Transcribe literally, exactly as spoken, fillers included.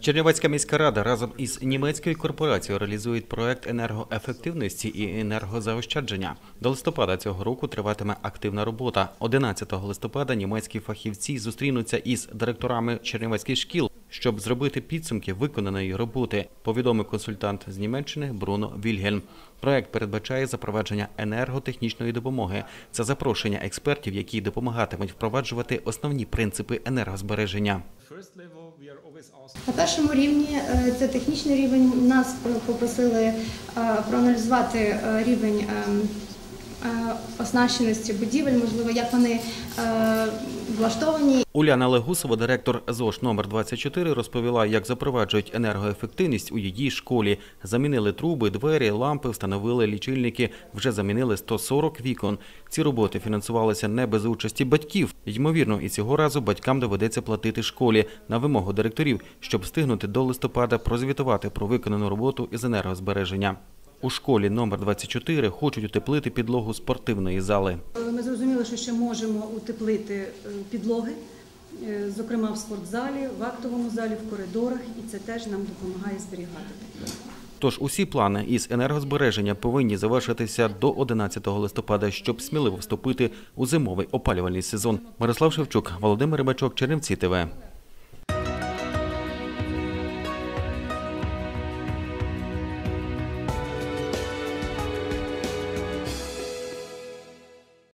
Чернівецька міська рада разом із німецькою корпорацією реалізують проект енергоефективності і енергозаощадження. До листопада цього року триватиме активна робота. одинадцятого листопада німецькі фахівці зустрінуться із директорами чернівецьких шкіл, щоб зробити підсумки виконаної роботи, повідомив консультант з Німеччини Бруно Вільгельм. Проект передбачає запровадження енерготехнічної допомоги. Це запрошення експертів, які допомагатимуть впроваджувати основні принципи енергозбереження. На першому рівні, це технічний рівень, нас попросили проаналізувати рівень оснащеності будівель, можливо, як вони влаштовані. Уляна Легусова, директор ЗОШ номер двадцять чотири, розповіла, як запроваджують енергоефективність у її школі. Замінили труби, двері, лампи, встановили лічильники, вже замінили сто сорок вікон. Ці роботи фінансувалися не без участі батьків. Ймовірно, і цього разу батькам доведеться платити школі на вимогу директорів, щоб встигнути до листопада прозвітувати про виконану роботу із енергозбереження. У школі номер двадцять чотири хочуть утеплити підлогу спортивної зали. Ми зрозуміли, що ще можемо утеплити підлоги, зокрема в спортзалі, в актовому залі, в коридорах, і це теж нам допомагає зберігати тепло. Тож усі плани із енергозбереження повинні завершитися до одинадцятого листопада, щоб сміливо вступити у зимовий опалювальний сезон. Мирослав Шевчук, Володимир Рибачок, Чернівці ТВ.